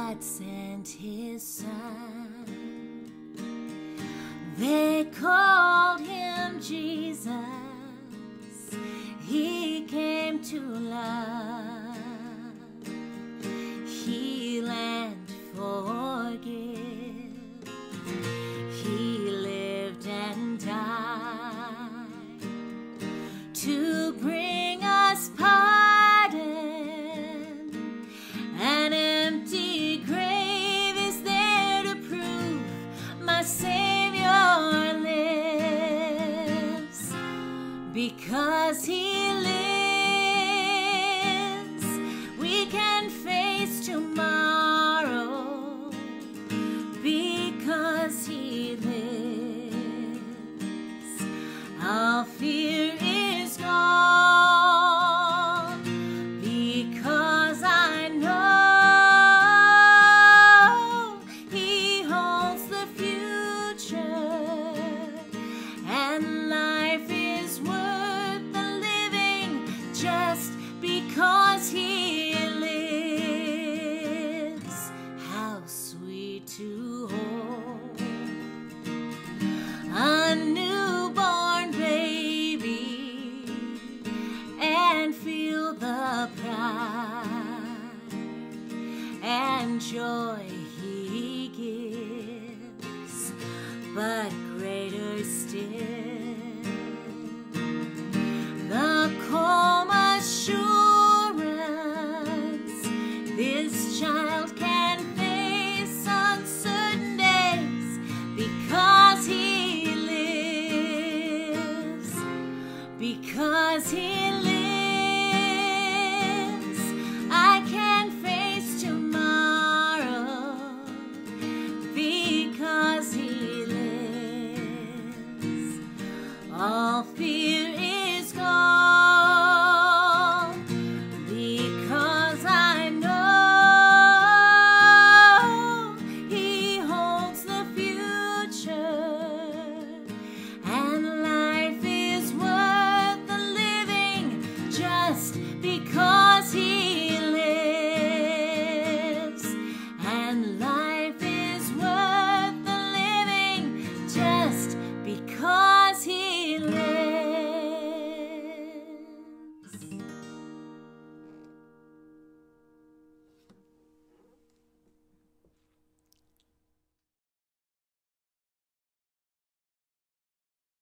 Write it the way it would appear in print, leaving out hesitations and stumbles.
God sent his Son. They called him Jesus. He came to love, heal and forgive. He lived and died to bring us pardon. An empty grave is there to prove my Savior lives. Because he lives, we can face tomorrow. Because he lives, all fear is gone. Because I know he holds the future, and life is worth the living just because he lives. How sweet to hold a newborn baby and feel the pride and joy he gives, but greater still